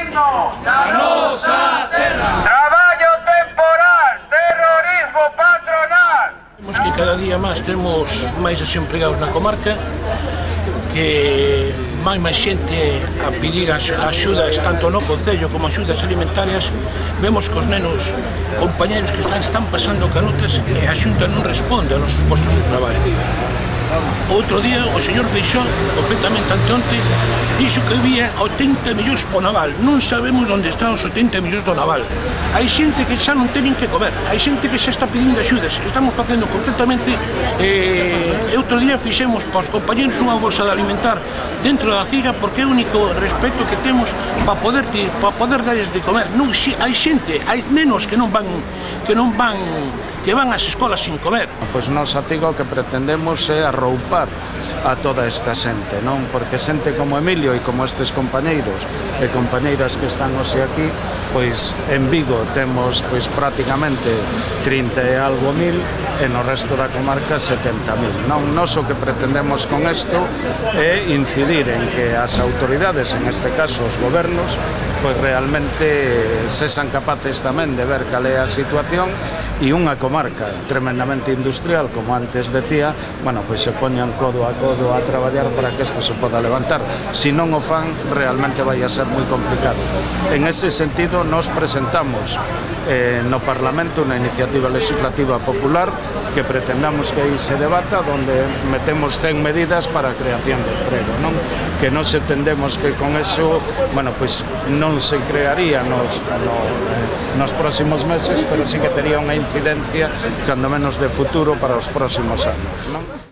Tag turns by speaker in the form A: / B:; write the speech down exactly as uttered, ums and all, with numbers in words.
A: digno da nosa terra. Traballo temporal, terrorismo patronal.
B: Vemos que cada día máis temos máis desempregados na comarca, que máis máis xente a pedir axudas tanto no Concello como axudas alimentarias. Vemos que os nenos, compañeros que están, están pasando canutas e a Xunta non responde aos nosos postos de traballo. Outro día o señor Feixóo, completamente anteonte, dixo que había oitenta millóns po naval. Non sabemos onde están os oitenta millóns do naval. Hai xente que xa non teñen que comer, hai xente que xa está pedindo axudas. Estamos facendo concretamente, eh, outro día fixemos para os compañeros unha bolsa de alimentar dentro da ciga, porque é o único respeto que temos para poder, para poder darles de comer. Non, hai xente, hai nenos que non van, que non van, que van ás escolas sin comer.
C: Pois nós a ciga o que pretendemos é arroupar a toda esta xente, non? Porque xente como Emilio e como estes compañeiros e compañeiras que están hoxe aquí, pois en Vigo temos pois prácticamente trinta e algo mil e no resto da comarca setenta mil. Non, nós o que pretendemos con isto é incidir en que as autoridades, en este caso os gobernos, pois realmente sexan capaces tamén de ver cal é a situación e unha comarca tremendamente industrial, como antes decía, bueno, pois se poñan codo a codo a traballar para que isto se poda levantar. Si non o fan, realmente vai a ser moi complicado. En ese sentido, nos presentamos eh, no Parlamento unha iniciativa legislativa popular que pretendamos que aí se debata, donde metemos cen medidas para a creación de emprego, non? Que nos entendemos que con eso, bueno, pois non se crearía nos, no, nos próximos meses, pero sí que tería unha incidencia, cando menos de futuro, para os próximos anos, non?